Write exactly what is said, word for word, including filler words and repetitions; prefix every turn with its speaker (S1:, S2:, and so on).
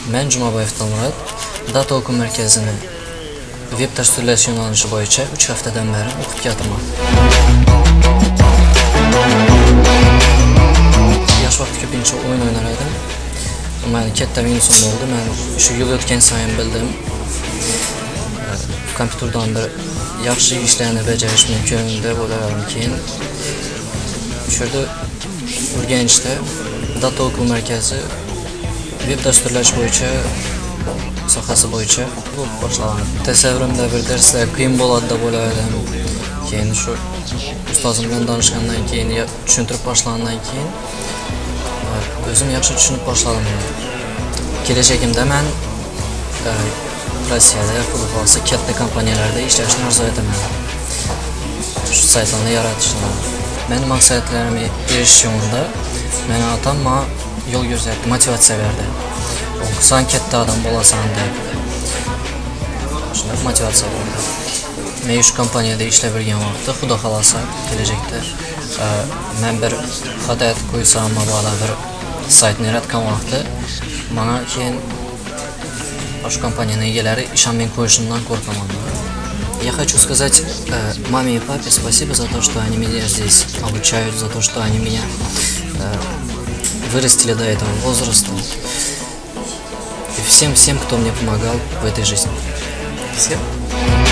S1: Men Jumaboyev Dilmurod, Data o'quv markazini web dasturlash yo'nalishi bo'yicha uch haftadan beri o'qib kelyapman. Yosh vaqtda ko'pincha o'yin o'ynar edim. Men katta minusim bo'ldi. Men shu yil o'tgan sayin bildim. Kompyuterdan bir yaxshi ishlarni bajarish mumkin deb o'yladim. Keyin shu yerda Urganchda Data o'quv markazi web dasturlash bo'yicha sohasi bo'yicha o'qib boshladim. Tasavvurimda bir darslar qiyin bo'ladi deb o'yladim. Keyin shu ustozim bilan danishgandan keyin, tushuntirib boshlagandan keyin o'zim yaxshi tushunib boshladim. Kelajagimda men Rossiyada, xudo xohlasa, katta kompaniyalarda ishlashni orzu etaman. Shu saytlarni yaratishni. Men maqsadlarimga erishish yo'lida meni otam menga yo'l ko'rsatdi, motivatsiya berdi. Sen katta odam bo'lasan deb. Shunday motivatsiya berdi. Men shu kompaniyada ishlab yurgan vaqtda, xudo xolasa, kelajakda men bir hudud qo'ysam, mablag' bir saytni yaratgan vaqtda menga keyin shu kompaniyaning egalari ishonmay qo'yishidan qo'rqaman. Я хочу сказать э, маме и папе спасибо за то, что они меня здесь обучают, за то, что они меня э, вырастили до этого возраста. И всем-всем, кто мне помогал в этой жизни. Всем.